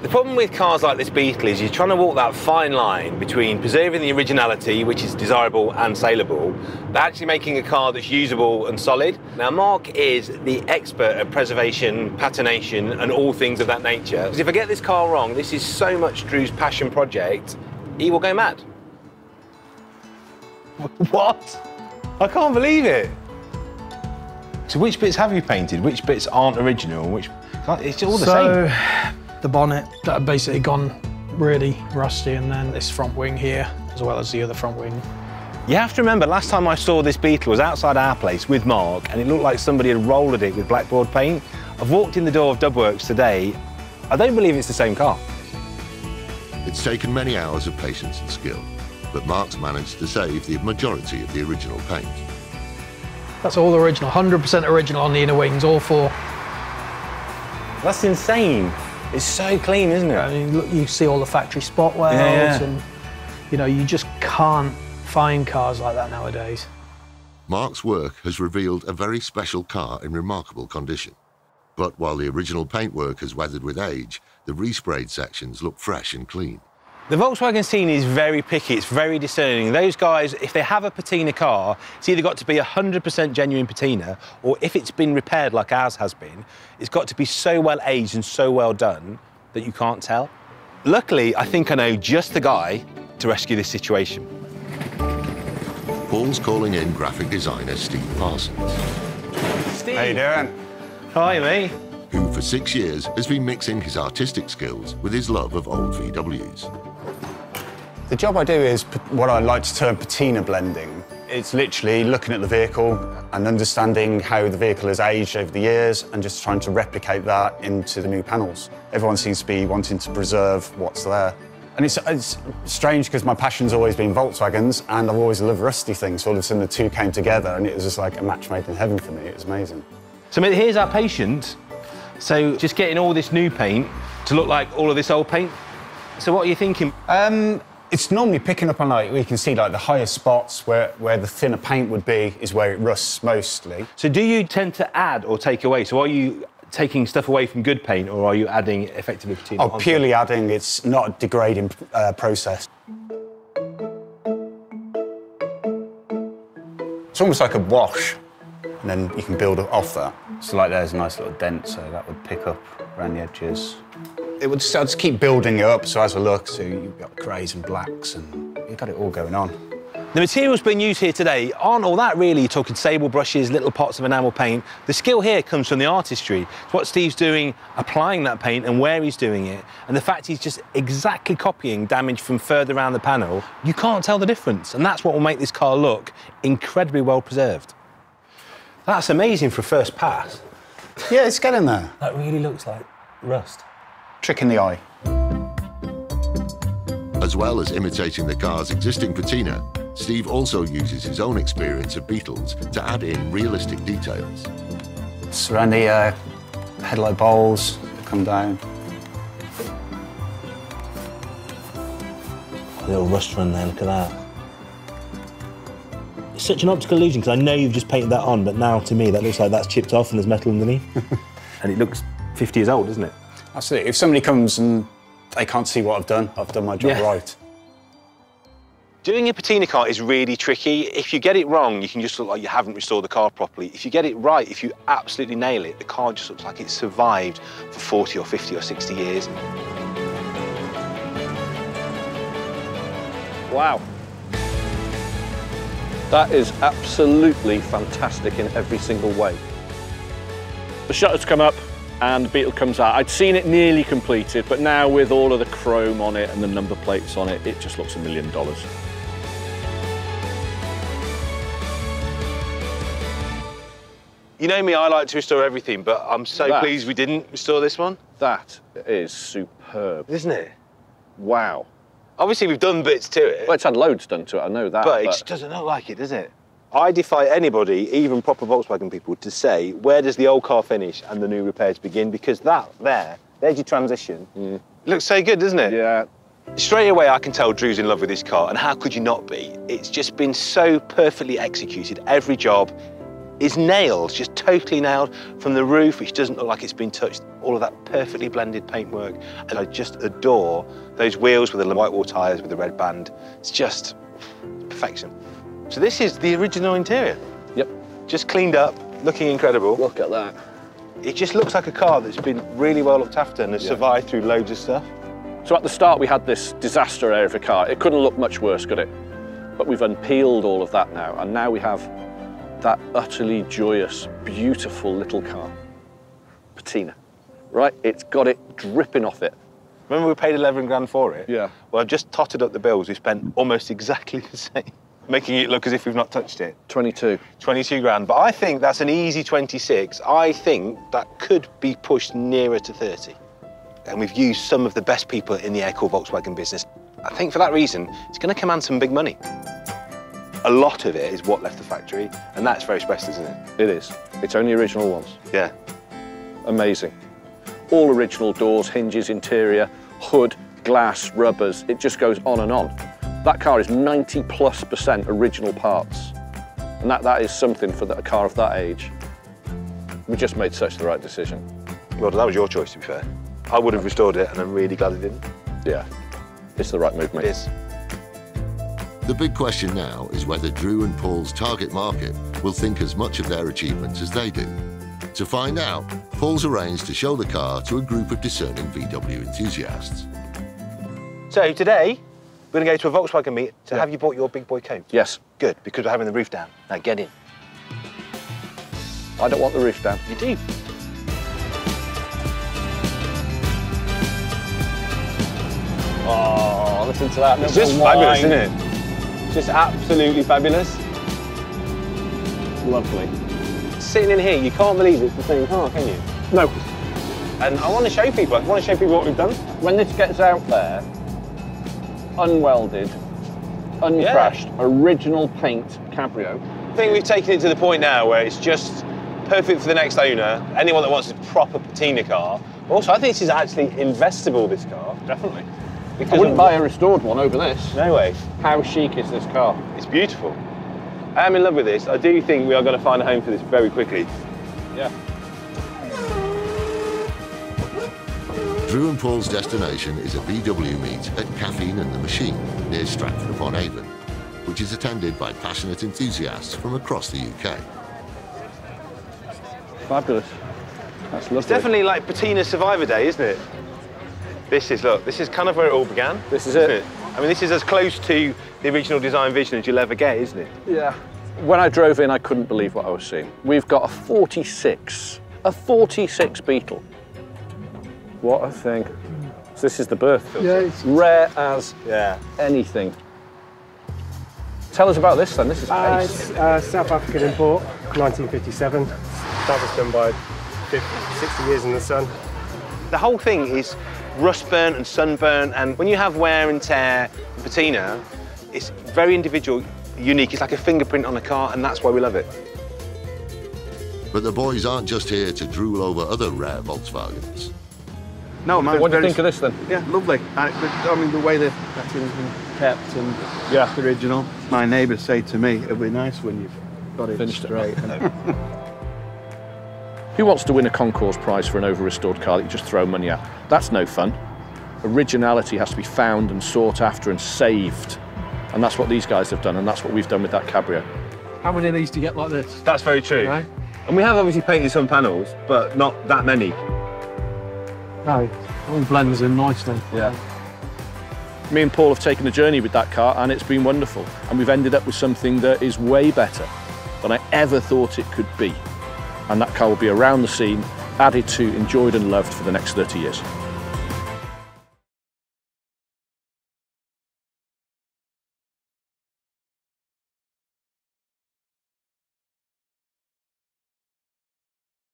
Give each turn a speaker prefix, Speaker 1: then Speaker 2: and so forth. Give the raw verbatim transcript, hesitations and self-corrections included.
Speaker 1: The problem with cars like this Beetle is you're trying to walk that fine line between preserving the originality, which is desirable and saleable, but actually making a car that's usable and solid. Now, Mark is the expert at preservation, patination, and all things of that nature. Because if I get this car wrong, this is so much Drew's passion project, he will go mad. What? I can't believe it. So which bits have you painted? Which bits aren't original? Which it's all the
Speaker 2: so,
Speaker 1: same.
Speaker 2: The bonnet that had basically gone really rusty, and then this front wing here, as well as the other front wing.
Speaker 1: You have to remember, last time I saw this Beetle was outside our place with Mark, and it looked like somebody had rolled it with blackboard paint. I've walked in the door of Dubworks today. I don't believe it's the same car.
Speaker 3: It's taken many hours of patience and skill, but Mark's managed to save the majority of the original paint.
Speaker 2: That's all original, one hundred percent original on the inner wings, all four.
Speaker 1: That's insane. It's so clean, isn't it?
Speaker 2: I mean, look, you see all the factory spot welds,
Speaker 1: yeah, yeah.
Speaker 2: and you know, you just can't find cars like that nowadays.
Speaker 3: Mark's work has revealed a very special car in remarkable condition. But while the original paintwork has weathered with age, the resprayed sections look fresh and clean.
Speaker 1: The Volkswagen scene is very picky, it's very discerning. Those guys, if they have a patina car, it's either got to be one hundred percent genuine patina, or if it's been repaired like ours has been, it's got to be so well aged and so well done that you can't tell. Luckily, I think I know just the guy to rescue this situation.
Speaker 3: Paul's calling in graphic designer Steve Parsons.
Speaker 1: Steve.
Speaker 4: How you doing?
Speaker 1: Hi, mate.
Speaker 3: Who for six years has been mixing his artistic skills with his love of old V Ws.
Speaker 4: The job I do is what I like to term patina blending. It's literally looking at the vehicle and understanding how the vehicle has aged over the years and just trying to replicate that into the new panels. Everyone seems to be wanting to preserve what's there. And it's, it's strange because my passion's always been Volkswagens and I've always loved rusty things. So all of a sudden the two came together and it was just like a match made in heaven for me. It was amazing.
Speaker 1: So mate, here's our patient. So just getting all this new paint to look like all of this old paint. So what are you thinking?
Speaker 4: Um, it's normally picking up on, like, we can see like the higher spots where, where the thinner paint would be is where it rusts mostly.
Speaker 1: So do you tend to add or take away? So are you taking stuff away from good paint or are you adding effectively patina?
Speaker 4: Oh, purely adding. It's not a degrading uh, process. It's almost like a wash, and then you can build off that. So like there's a nice little dent, so that would pick up around the edges. It would just, I'd just keep building it up, so as I look, so you've got greys and blacks, and you've got it all going on.
Speaker 1: The materials being used here today aren't all that really. You're talking sable brushes, little pots of enamel paint. The skill here comes from the artistry. It's what Steve's doing, applying that paint and where he's doing it. And the fact he's just exactly copying damage from further around the panel, you can't tell the difference. And that's what will make this car look incredibly well preserved. That's amazing for a first pass.
Speaker 4: Yeah, it's getting there.
Speaker 1: That really looks like rust.
Speaker 4: Trick in the eye.
Speaker 3: As well as imitating the car's existing patina, Steve also uses his own experience of Beetles to add in realistic details.
Speaker 4: It's around the uh, headlight bowls, come down.
Speaker 1: A little rust run there, look at that. It's such an optical illusion because I know you've just painted that on, but now to me that looks like that's chipped off and there's metal underneath. And it looks fifty years old, doesn't it?
Speaker 4: Absolutely. If somebody comes and they can't see what I've done, I've done my job
Speaker 1: yeah.
Speaker 4: right.
Speaker 1: Doing a patina car is really tricky. If you get it wrong, you can just look like you haven't restored the car properly. If you get it right, if you absolutely nail it, the car just looks like it's survived for forty or fifty or sixty years.
Speaker 5: Wow. That is absolutely fantastic in every single way. The shutters come up and the Beetle comes out. I'd seen it nearly completed, but now with all of the chrome on it and the number plates on it, it just looks a million dollars.
Speaker 1: You know me, I like to restore everything, but I'm so
Speaker 5: that,
Speaker 1: pleased we didn't restore this one.
Speaker 5: That is superb.
Speaker 1: Isn't it?
Speaker 5: Wow.
Speaker 1: Obviously, we've done bits to it.
Speaker 5: Well, it's had loads done to it, I know that.
Speaker 1: But,
Speaker 5: but...
Speaker 1: it just doesn't look like it, does it? I defy anybody, even proper Volkswagen people, to say, where does the old car finish and the new repairs begin? Because that, there, there's your transition. Mm. It looks so good, doesn't it?
Speaker 5: Yeah.
Speaker 1: Straight away, I can tell Drew's in love with this car, and how could you not be? It's just been so perfectly executed, every job. is nailed, just totally nailed from the roof, which doesn't look like it's been touched. All of that perfectly blended paintwork. And I just adore those wheels with the white wall tyres with the red band. It's just perfection. So this is the original interior.
Speaker 5: Yep.
Speaker 1: Just cleaned up, looking incredible.
Speaker 5: Look at that.
Speaker 1: It just looks like a car that's been really well looked after and has
Speaker 5: Yeah.
Speaker 1: survived through loads of stuff.
Speaker 5: So at the start we had this disaster area of a car. It couldn't look much worse, could it? But we've unpeeled all of that now, and now we have that utterly joyous, beautiful little car. Patina, right? It's got it dripping off it.
Speaker 1: Remember we paid eleven grand for it?
Speaker 5: Yeah.
Speaker 1: Well, I've just totted up the bills. We spent almost exactly the same, making it look as if we've not touched it.
Speaker 5: twenty-two.
Speaker 1: twenty-two grand, but I think that's an easy twenty-six. I think that could be pushed nearer to thirty. And we've used some of the best people in the air-cooled Volkswagen business. I think for that reason, it's going to command some big money. A lot of it is what left the factory, and that's very special, isn't it?
Speaker 5: It is. It's only original ones.
Speaker 1: Yeah.
Speaker 5: Amazing. All original doors, hinges, interior, hood, glass, rubbers. It just goes on and on. That car is ninety plus percent original parts. And that, that is something for the, a car of that age. We just made such the right decision.
Speaker 1: Well, that was your choice, to be fair. I would have restored it, and I'm really glad I didn't.
Speaker 5: Yeah, it's the right move, mate.
Speaker 1: It is.
Speaker 3: The big question now is whether Drew and Paul's target market will think as much of their achievements as they do. To find out, Paul's arranged to show the car to a group of discerning V W enthusiasts.
Speaker 1: So today, we're going to go to a Volkswagen meet. So
Speaker 5: Yeah.
Speaker 1: have you bought your big boy coat?
Speaker 5: Yes.
Speaker 1: Good, because we're having the roof down. Now get in.
Speaker 5: I don't want the roof down.
Speaker 1: You do.
Speaker 6: Oh, listen to that.
Speaker 1: It's just fabulous, isn't it? Just absolutely fabulous.
Speaker 6: Lovely.
Speaker 1: Sitting in here, you can't believe it's the same car, can you?
Speaker 6: No,
Speaker 1: And I want to show people, I want to show people what we've done.
Speaker 6: when this gets out there, unwelded, uncrashed, original paint cabrio.
Speaker 1: I think we've taken it to the point now where it's just perfect for the next owner, anyone that wants a proper patina car. Also, I think this is actually investable, this car.
Speaker 6: Definitely.
Speaker 1: Because
Speaker 6: I wouldn't
Speaker 1: of-
Speaker 6: buy a restored one over this.
Speaker 1: No way.
Speaker 6: How chic is this car?
Speaker 1: It's beautiful. I am in love with this. I do think we are going to find a home for this very quickly.
Speaker 6: Yeah.
Speaker 3: Drew and Paul's destination is a V W meet at Caffeine and the Machine near Stratford-upon-Avon, which is attended by passionate enthusiasts from across the U K.
Speaker 6: Fabulous. That's lovely.
Speaker 1: It's definitely like Patina Survivor Day, isn't it? This is, look, this is kind of where it all began.
Speaker 6: This is
Speaker 1: isn't
Speaker 6: it.
Speaker 1: I mean, this is as close to the original design vision as you'll ever get, isn't it?
Speaker 6: Yeah.
Speaker 5: When I drove in, I couldn't believe what I was seeing. We've got a forty-six, a forty-six Beetle. What a thing. So this is the birth.
Speaker 6: Yeah, it's
Speaker 5: Rare as
Speaker 1: Yeah.
Speaker 5: anything. Tell us about this then. This is
Speaker 7: Uh,
Speaker 5: ace.
Speaker 7: it's uh, South African import, nineteen fifty-seven. That was done by fifty, sixty years in the sun.
Speaker 1: The whole thing is rust burn and sunburn, and when you have wear and tear in patina, it's very individual, unique. It's like a fingerprint on a car, and that's why we love it.
Speaker 3: But the boys aren't just here to drool over other rare Volkswagens.
Speaker 8: No, man.
Speaker 5: What do you
Speaker 8: very
Speaker 5: think of this then?
Speaker 8: Yeah, lovely. And it, I mean, the way that that thing's been kept and
Speaker 5: Yeah.
Speaker 8: the original. My neighbours say to me, it'll be nice when you've got it
Speaker 5: Finished it.
Speaker 8: straight. And
Speaker 5: Who wants to win a concours prize for an over-restored car that you just throw money at? That's no fun. Originality has to be found and sought after and saved. And that's what these guys have done, and that's what we've done with that cabrio.
Speaker 2: How many of these do you get like this?
Speaker 1: That's very true.
Speaker 2: Right?
Speaker 1: And we have obviously painted some panels, but not that many.
Speaker 2: No, all blends in nicely.
Speaker 5: Yeah. Me and Paul have taken a journey with that car, and it's been wonderful. And we've ended up with something that is way better than I ever thought it could be. And that car will be around the scene, added to, enjoyed and loved for the next thirty years.